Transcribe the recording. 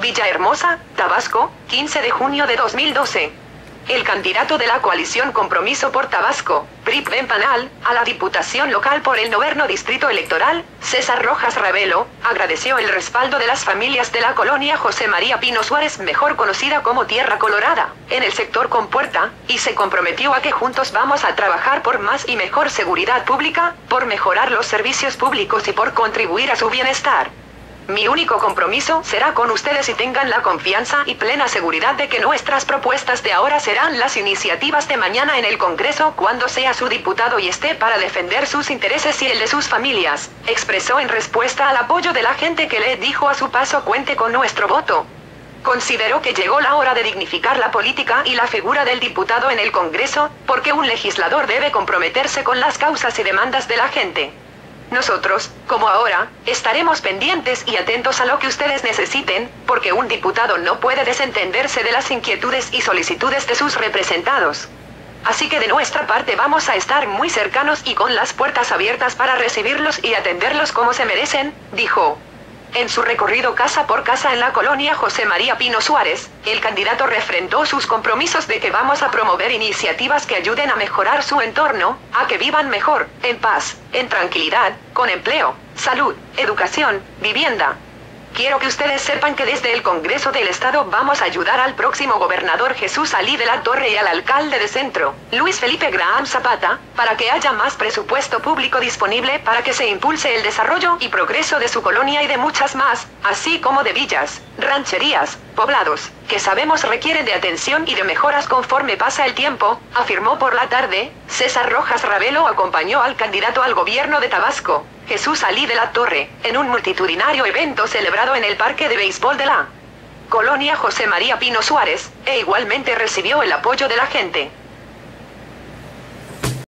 Villahermosa, Tabasco, 15 de junio de 2012. El candidato de la coalición Compromiso por Tabasco, PRI-PAN, a la diputación local por el 9º distrito electoral, César Rojas Ravelo, agradeció el respaldo de las familias de la colonia José María Pino Suárez, mejor conocida como Tierra Colorada, en el sector Compuerta, y se comprometió a que juntos vamos a trabajar por más y mejor seguridad pública, por mejorar los servicios públicos y por contribuir a su bienestar. Mi único compromiso será con ustedes y tengan la confianza y plena seguridad de que nuestras propuestas de ahora serán las iniciativas de mañana en el Congreso cuando sea su diputado y esté para defender sus intereses y el de sus familias, expresó en respuesta al apoyo de la gente que le dijo a su paso cuente con nuestro voto. Considero que llegó la hora de dignificar la política y la figura del diputado en el Congreso, porque un legislador debe comprometerse con las causas y demandas de la gente. Nosotros, como ahora, estaremos pendientes y atentos a lo que ustedes necesiten, porque un diputado no puede desentenderse de las inquietudes y solicitudes de sus representados. Así que de nuestra parte vamos a estar muy cercanos y con las puertas abiertas para recibirlos y atenderlos como se merecen, dijo. En su recorrido casa por casa en la colonia José María Pino Suárez, el candidato refrendó sus compromisos de que vamos a promover iniciativas que ayuden a mejorar su entorno, a que vivan mejor, en paz, en tranquilidad, con empleo, salud, educación, vivienda. Quiero que ustedes sepan que desde el Congreso del Estado vamos a ayudar al próximo gobernador Jesús Alí de la Torre y al alcalde de Centro, Luis Felipe Graham Zapata, para que haya más presupuesto público disponible para que se impulse el desarrollo y progreso de su colonia y de muchas más, así como de villas, rancherías, poblados, que sabemos requieren de atención y de mejoras conforme pasa el tiempo, afirmó por la tarde. César Rojas Ravelo acompañó al candidato al gobierno de Tabasco, Jesús Alí de la Torre, en un multitudinario evento celebrado en el Parque de Béisbol de la colonia José María Pino Suárez, e igualmente recibió el apoyo de la gente.